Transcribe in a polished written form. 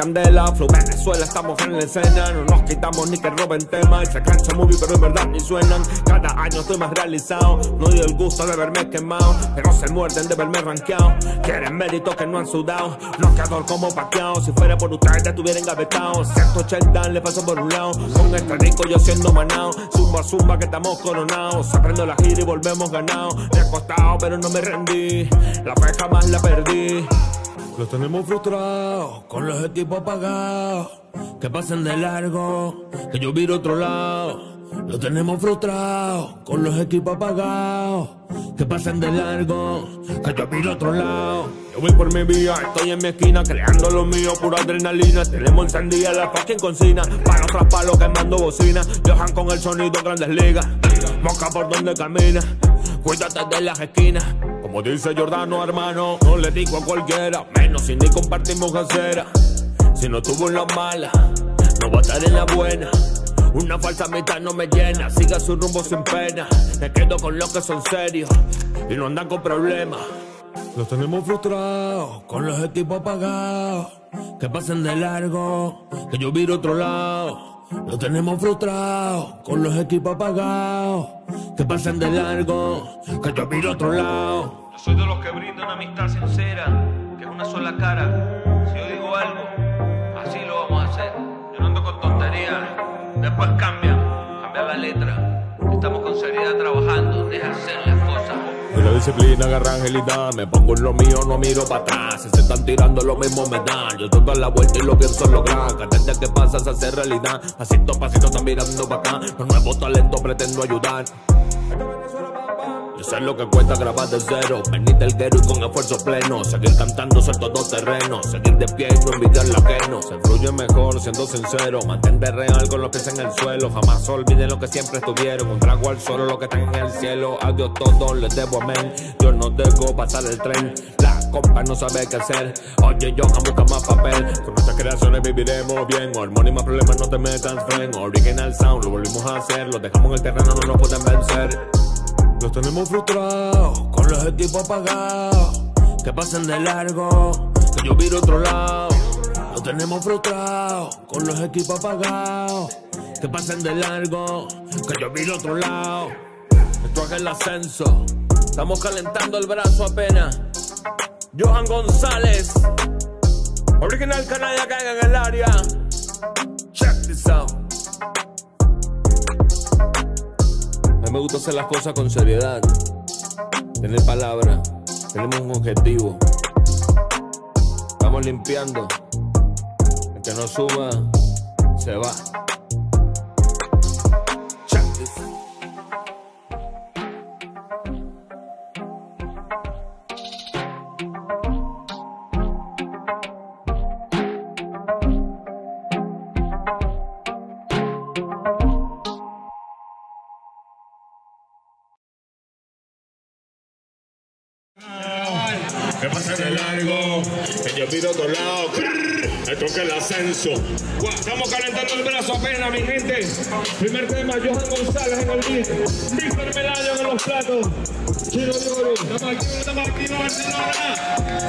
candela, flow Venezuela, estamos en la escena. No nos quitamos ni que roben tema. Y se cancha movie, pero en verdad ni suenan. Cada año estoy más realizado. No dio el gusto de verme quemado, pero se muerden de verme rankeado. Quieren méritos que no han sudado. No quedo como paqueado. Si fuera por ustedes te estuviera engavetado. 180 le paso por un lado. Con este rico yo siendo manao. Zumba, zumba que estamos coronados. Se prendo la gira y volvemos ganados. Me ha costado pero no me rendí. La fe jamás la perdí. Los tenemos frustrados, con los equipos apagados. Que pasen de largo, que yo viro otro lado. Los tenemos frustrados, con los equipos apagados. Que pasen de largo, que yo viro otro lado. Yo voy por mi vía, estoy en mi esquina, creando lo mío, pura adrenalina. Tenemos encendida la fucking cocina, para tras palo quemando bocina. Johan con el sonido Grandes Ligas, mosca por donde camina. Cuídate de las esquinas, como dice Jordano, hermano. No le digo a cualquiera, menos si ni compartimos casera. Si no estuvo en la mala, no va a estar en la buena. Una falsa mitad no me llena, siga su rumbo sin pena. Me quedo con los que son serios y no andan con problemas. Los tenemos frustrados, con los equipos apagados. Que pasen de largo, que yo viro otro lado. Los tenemos frustrados, con los equipos apagados. Que pasen de largo, que yo viro otro lado. Yo soy de los que brindan amistad sincera, que es una sola cara. Si yo digo algo, así lo vamos a hacer. Yo no ando con tonterías, después cambia la letra. Estamos con seriedad trabajando, deja hacer las cosas. Y la disciplina agarra agilidad, me pongo en lo mío, no miro para atrás. Si se están tirando lo mismo me dan. Yo toco la vuelta y lo pienso lograr. Cada día que pasa se hace realidad. Pasito a pasito están mirando para acá. Los nuevos talentos pretendo ayudar. Yo sé lo que cuesta grabar de cero, venir del guero y con esfuerzo pleno. Seguir cantando ser todo terreno, seguir de pie y no envidiar la que no. Se fluye mejor siendo sincero, mantente real con los pies en el suelo. Jamás olviden lo que siempre estuvieron, un trago al suelo lo que están en el cielo. Adiós todo, les debo amén, yo no dejo pasar el tren. La compa no sabe qué hacer, oye Johan busca más papel. Con nuestras creaciones viviremos bien, hormonas y más problemas no te metas friend. Original sound, lo volvimos a hacer, lo dejamos en el terreno, no nos pueden vencer. Los tenemos frustrados, con los equipos apagados. Que pasen de largo, que yo viro otro lado. Los tenemos frustrados, con los equipos apagados. Que pasen de largo, que yo viro otro lado. Esto es el ascenso, estamos calentando el brazo apenas. Johan González, Original Canalla, caiga en el área. Check this out. A mí me gusta hacer las cosas con seriedad, tener palabra, tenemos un objetivo. Vamos limpiando, el que no suma, se va. Check this. Que pase de largo, que yo pido otro lado. Esto es el ascenso. Estamos calentando el brazo apenas, mi gente. Primer tema, Johan González en el beat. Víctor Melayo en los platos. Chino de Oro. Estamos aquí en Barcelona.